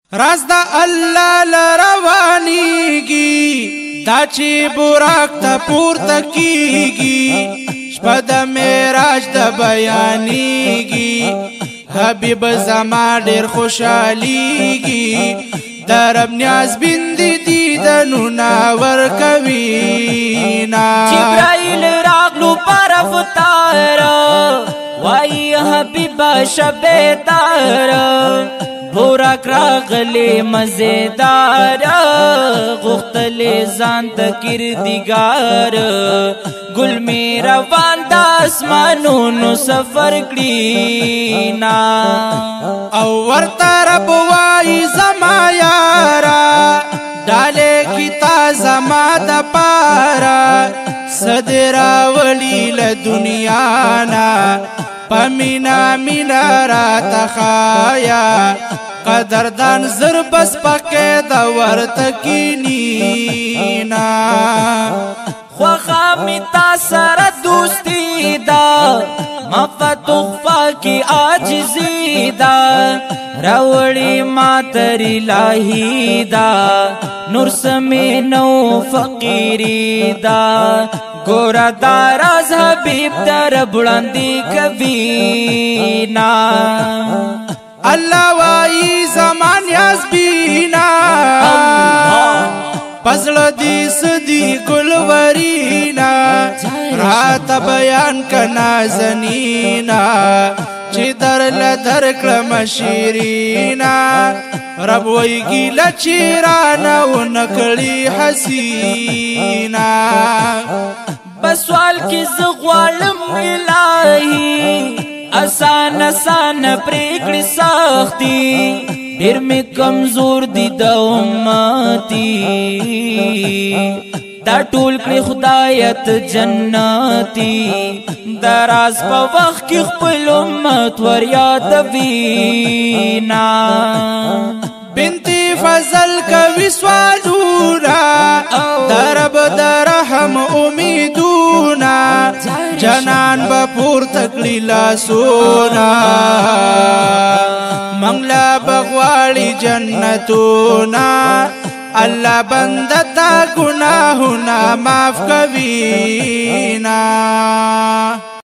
راز دا الله لروانیږي دا چې براق ته پورته کیږي شپه د معراج د بیانیږي حبیب زما ډېر خوشحالیږي د رب نیاز بندي دیدنونه ورکوي نا جبرائیل راغلو پر افطار وای حبیب شبیدار براق راغلی مزیدار غختل ځان کردګار گل می روان د اسمانونو سفر کړي نا او ورته رب وای زما یارا ډاله کی تا زما د پارا صدرا ولی ل دنیا نا پمینا مینا را تخایا قدردان زر بس پکې د ورته کینینا خوخا می تا سره دوستی دا مفتخفا کی عاجزی دا راوڑی ما تر الہی دا نور سمی نو فقیری دا گورا داراز حبیب در بلندی کبینا اللہ وائی زمان یاز بینا پزل دی سدی گلورینا رات بیان کنا زنینا چی در لدر کلم شیرینا رب ویگی لچیرانا ونکلی حسینا بسوال کی زغوالم الہی آسان آسان پریکڑی سختی ډیر می کمزور دي د امتی دا ټول کړي خدایت جنتی دراز په وخت کې خپل امت ور یادوینا بنتي فضل کوي سوالونا درب درحم امیدونا جنان بپور تکلی لاسونا منگلا بغواړي جنتونا الله بندتا گناهونه معاف کوي نا